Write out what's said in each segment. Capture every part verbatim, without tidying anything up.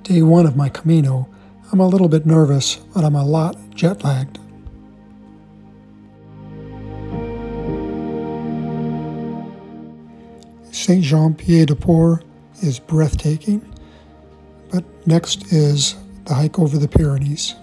Day one of my Camino. I'm a little bit nervous, but I'm a lot jet-lagged. Saint Jean-Pied-de-Port is breathtaking, but next is the hike over the Pyrenees.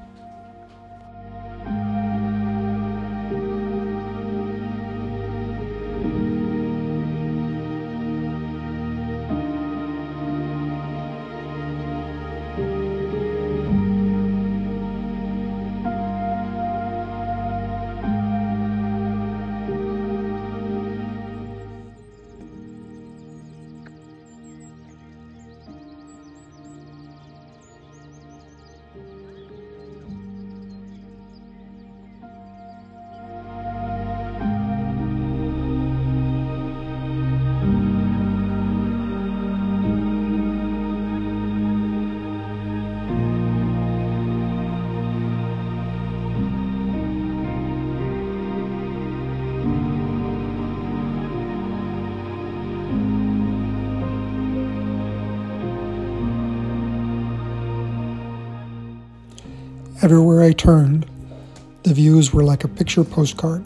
Everywhere I turned, the views were like a picture postcard.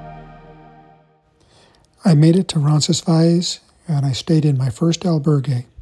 I made it to Roncesvalles, and I stayed in my first albergue.